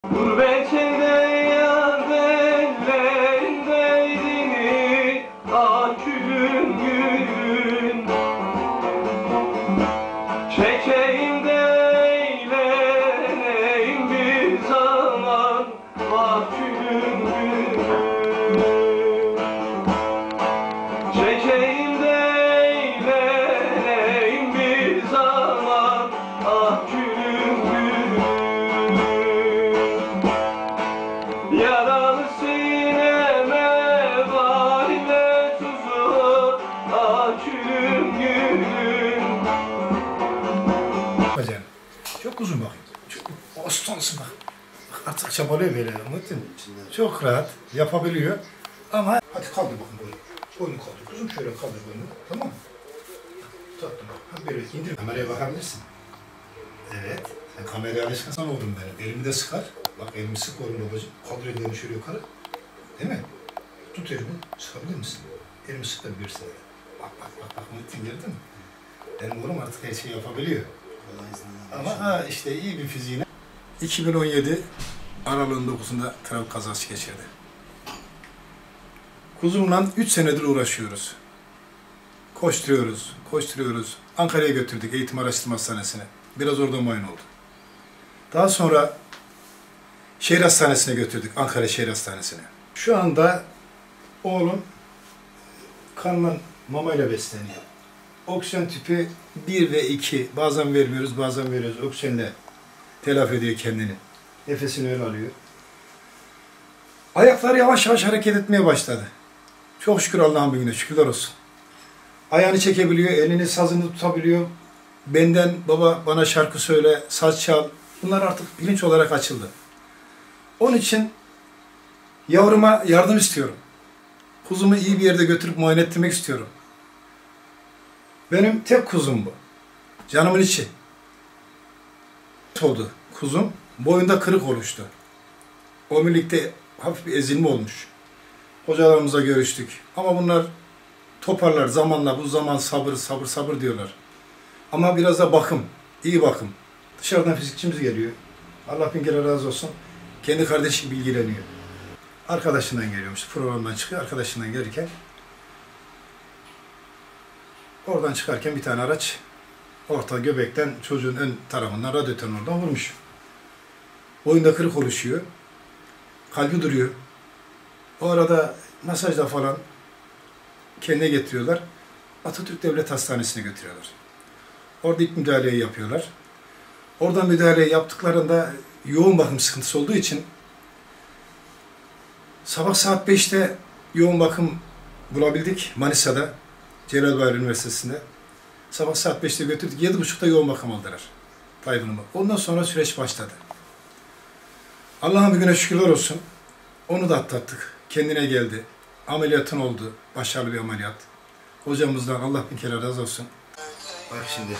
Gurbet elde yar ellerindeydi akülün gülün. Çekeyim de eğleneyim bir zaman akülün gülün. Çekeyim de eğleneyim bir zaman akülün gülün. Yaralı sineme valide tuzu akülün gülün. Hocam, çok uzun bakayım. Çok aslansı bak. Artık çabalıyor böyle Muhittin. Çok rahat yapabiliyor. Ama hadi kaldır bakın boynu. Boynu kaldır. Kuzum şöyle kaldır boynu. Tamam mı? Tattım bak. Ha böyle indir. Kameraya bakabilirsin. Evet. Sen kameraya alışkansan oldum benim. Elimi de sıkar. Bak elimi sık oğlum babacığım. Kaldır ellerini şöyle yukarı. Değil mi? Tut elimi. Sıkabilir misin? Elimi sık da bir sene. Bak Muhittin gördün mü? Benim oğlum artık her şeyi yapabiliyor. Ama işte iyi bir fiziğine. 2017 Aralık'ın 9'unda trafik kazası geçirdi. Kuzumla 3 senedir uğraşıyoruz. Koşturuyoruz. Ankara'ya götürdük Eğitim Araştırma Hastanesi'ne. Biraz orada muayene oldu. Daha sonra şehir hastanesine götürdük, Ankara Şehir Hastanesi'ne. Şu anda oğlum kanla mamayla besleniyor. Oksijen tüpü 1 ve 2, bazen vermiyoruz, bazen veriyoruz. Oksijenle telafi ediyor kendini. Nefesini öyle alıyor. Ayakları yavaş yavaş hareket etmeye başladı. Çok şükür Allah'ın büyüğüne, şükürler olsun. Ayağını çekebiliyor, elini sazını tutabiliyor. Benden baba bana şarkı söyle, saz çal. Bunlar artık bilinç olarak açıldı. Onun için yavruma yardım istiyorum. Kuzumu iyi bir yerde götürüp muayene ettirmek istiyorum. Benim tek kuzum bu. Canımın içi. Oldu kuzum. Boyunda kırık oluştu. Omurilikte hafif bir ezilme olmuş. Hocalarımızla görüştük. Ama bunlar toparlar zamanla. Bu zaman sabır diyorlar. Ama biraz da bakım. İyi bakım. Dışarıdan fizikçimiz geliyor. Allah bin kere razı olsun. Kendi kardeşi bilgileniyor. Arkadaşından geliyormuş. Programdan çıkıyor. Arkadaşından gelirken oradan çıkarken bir tane araç orta göbekten çocuğun ön tarafından radyatörün oradan vurmuş. Boyunda kırık oluşuyor. Kalbi duruyor. O arada masajda falan kendine getiriyorlar. Atatürk Devlet Hastanesi'ne götürüyorlar. Orada ilk müdahaleyi yapıyorlar. Oradan müdahaleyi yaptıklarında yoğun bakım sıkıntısı olduğu için sabah saat 5'te yoğun bakım bulabildik Manisa'da. Celal Bayar Üniversitesi'nde. Sabah saat 5'te götürdük. 7.30'da yoğun bakım aldılar. Tayfun'umu. Ondan sonra süreç başladı. Allah'ın bir güne şükürler olsun. Onu da atlattık. Kendine geldi. Ameliyatın oldu. Başarılı bir ameliyat. Hocamızdan Allah bin kere razı olsun. Bak şimdi.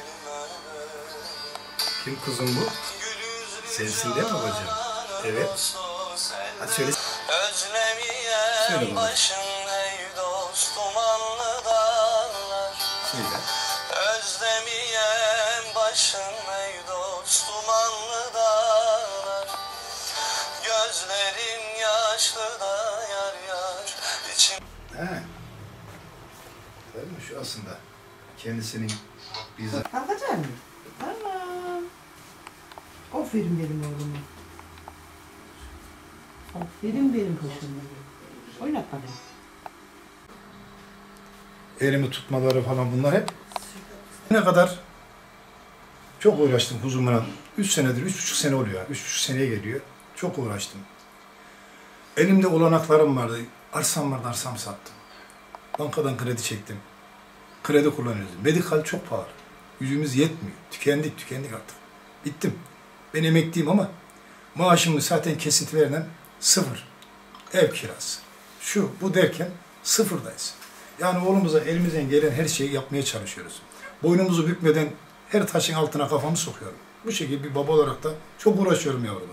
Kim kuzum bu? Sensin değil mi babacığım? Evet. Hadi söyle. Söyle babacığım. Söyle. Özlemeyen başım ey dostum anlı dağlar. Gözlerim yaşlı da yar içim. He. Değil mi? Şu aslında kendisinin bizzat. Kalkacak mı? Tamam. Aferin benim oğluma. Aferin benim kuşuma. Oynat bana. Elimi tutmaları falan bunlar hep. Ne kadar çok uğraştım kuzumla. 3 senedir, 3,5 sene oluyor. 3,5 seneye geliyor. Çok uğraştım. Elimde olanaklarım vardı. Arsam vardı, arsam sattım. Bankadan kredi çektim. Kredi kullanıyoruz. Medikal çok pahalı. Yüzümüz yetmiyor. Tükendik artık. Bittim. Ben emekliyim ama maaşımı zaten kesinti verilen 0. Ev kirası. Şu, bu derken 0'dayız. Yani oğlumuza elimizden gelen her şeyi yapmaya çalışıyoruz. Boynumuzu bükmeden her taşın altına kafamı sokuyorum. Bu şekilde bir baba olarak da çok uğraşıyorum yavruma.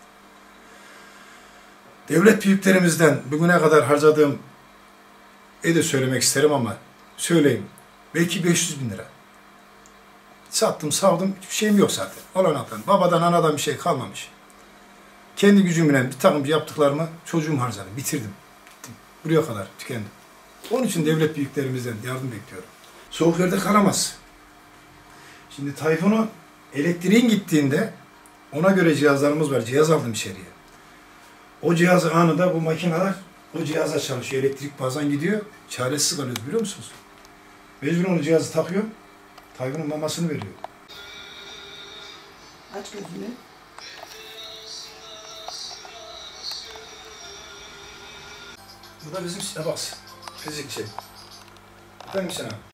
Devlet büyüklerimizden bugüne kadar harcadığım de söylemek isterim ama söyleyeyim. Belki 500.000 lira. Sattım, savdım, hiçbir şeyim yok zaten. Olanaktan. Babadan, anadan bir şey kalmamış. Kendi gücümle bir takım yaptıklarımı çocuğum harcadı. Bitirdim. Bittim. Buraya kadar tükendim. Onun için devlet büyüklerimizden yardım bekliyorum. Soğuk yerde kalamaz. Şimdi Tayfun'u elektriğin gittiğinde ona göre cihazlarımız var. Cihaz aldım içeriye. O cihazı anında bu makineler o cihaza çalışıyor. Elektrik bazen gidiyor. Çaresiz kalıyoruz biliyor musunuz? Mecbur onu cihazı takıyor. Tayfun'un mamasını veriyor. Aç gözünü. Bu da bizim Sinebas. Fizikçi. Efendim Sinan.